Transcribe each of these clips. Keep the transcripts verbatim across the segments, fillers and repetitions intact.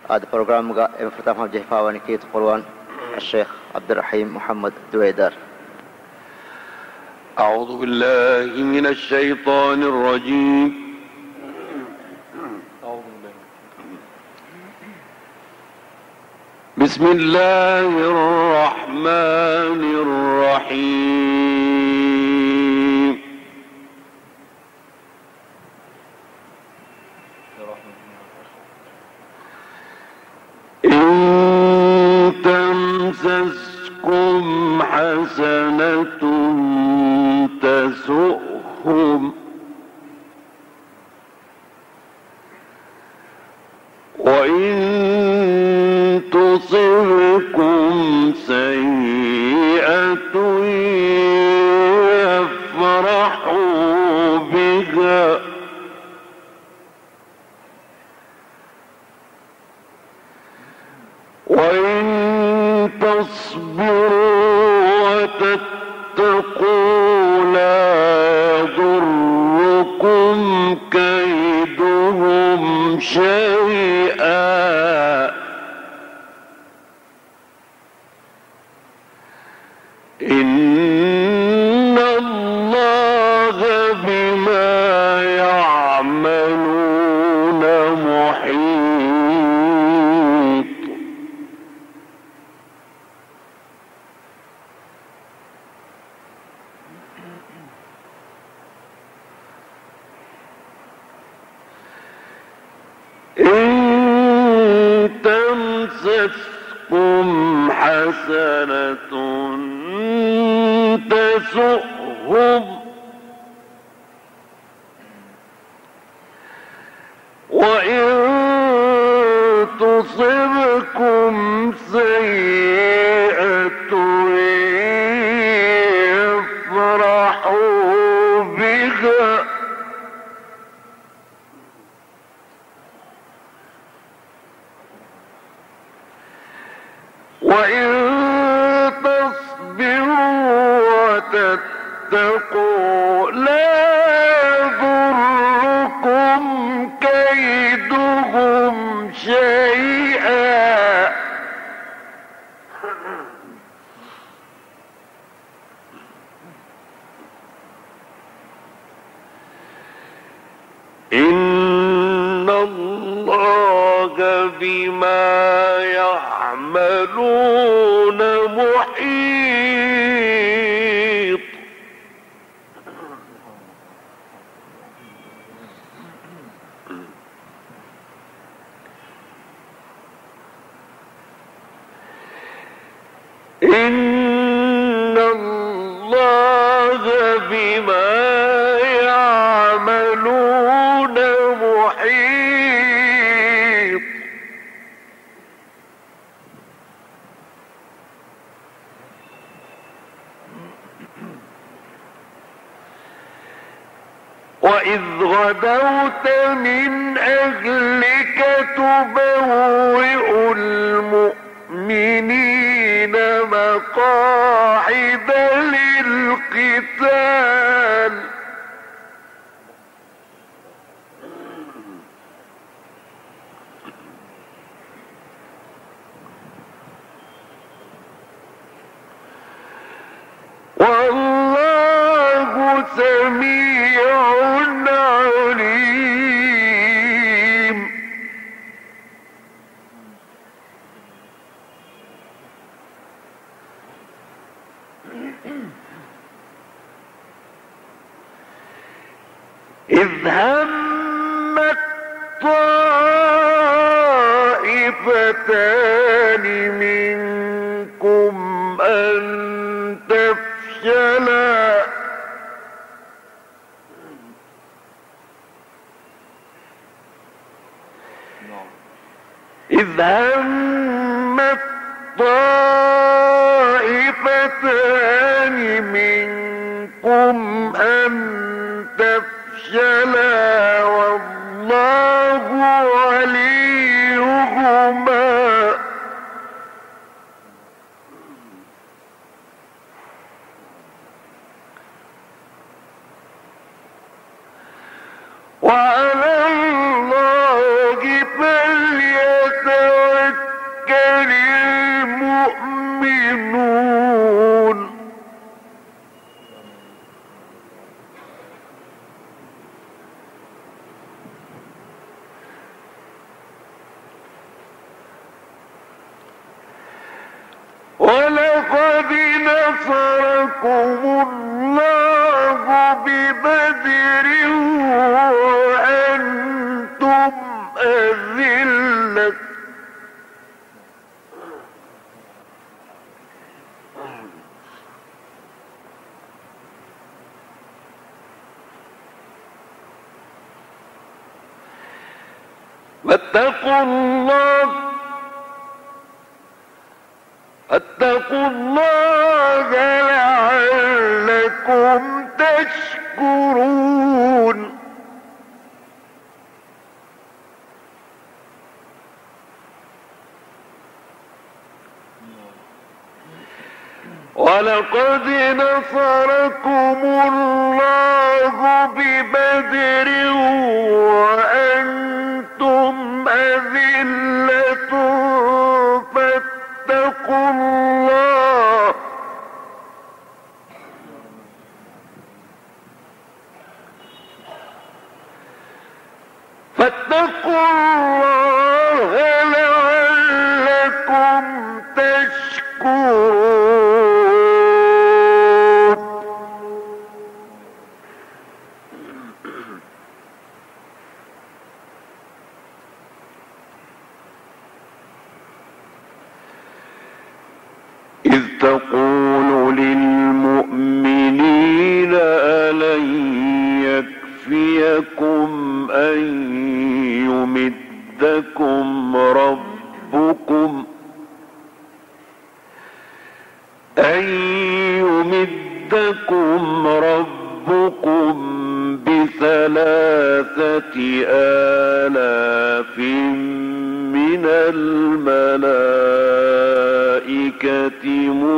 هذا برنامج افتتاح جهفا ونكيت قروان الشيخ عبد الرحيم محمد دويدار. أعوذ بالله من الشيطان الرجيم. بسم الله الرحمن الرحيم. إن تمسسكم حسنة تسؤهم وإن تصبكم سيئة يفرحوا بها وإن تصبروا وتتقوا لا يضركم كيدهم شيئا إن الله بما يعملون محيط. إن تمسسكم حسنة تسؤهم وإن تصبكم سيئة يفرحوا بها وإن تتقوا لا يضركم كيدهم شيئا إن الله بما يعملون محيط. إن الله بما يعملون محيط. وإذ غدوت من أهلك تبوئ المؤمنين مقاعد للقتال والله سميع عليم. إذ همت طائفتان منكم أن تفشلا إذ همت طائفتان منكم أن تفشلا والله وليهما وعلى الله فليتوكل نصركم الله ببدر وأنتم أذلة فاتقوا الله اتقوا الله لعلكم تشكرون. ولقد نصركم الله ببدر وأنتم أذلة فاتقوا الله فاتقوا الله لعلكم تشكرون. إذ تقول للمؤمنين ألن يكفيكم أن يمدكم ربكم أن يمدكم ربكم بثلاثة آلاف من الملائكة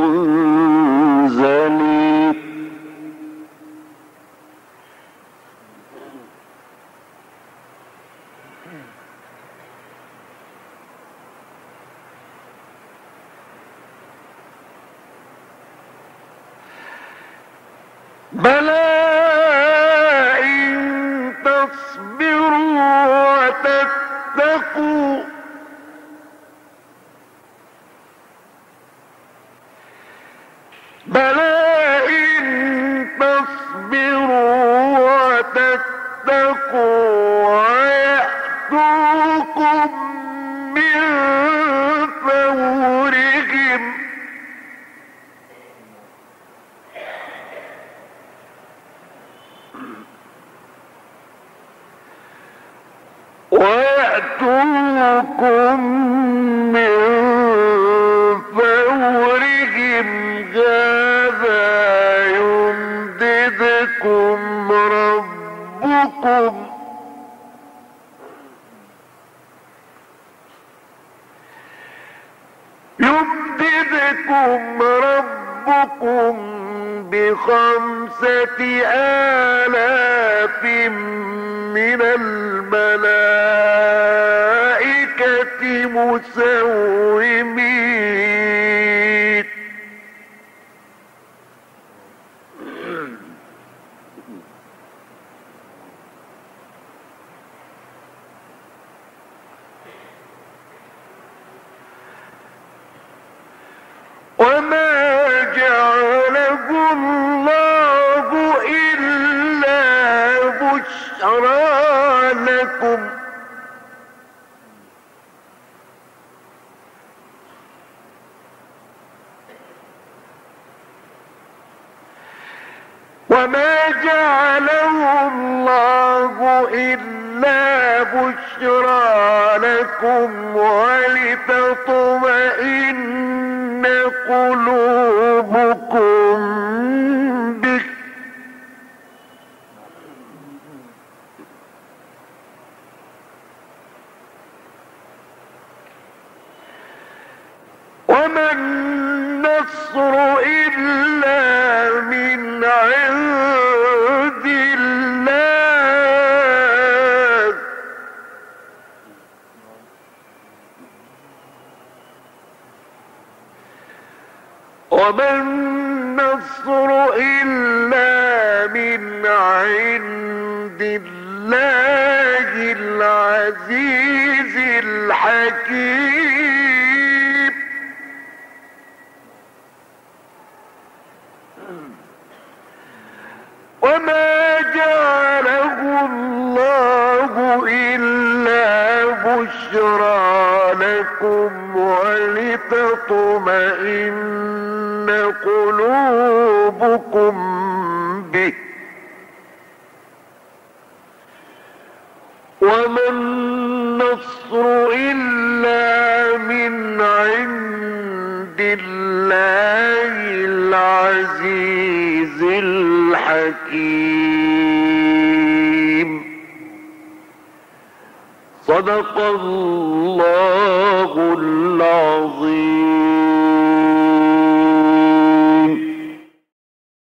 منزلين. بلى إن تصبروا وتتقوا بلى إن تصبروا وتتقوا ويأتوكم من فورهم ويأتوكم من فورهم هذا يمددكم ربكم يمددكم ربكم بخمسة آلاف من الملائكة مسومين. وما جعله الله إلا بشرى لكم وما جعله الله إلا بشرى لكم ولتطمئن قلوبكم به وما النصر إلا من عند الله وما النصر إلا من عند الله العزيز الحكيم. لكم ولتطمئن قلوبكم به وما النصر إلا من عند الله العزيز الحكيم. صدق الله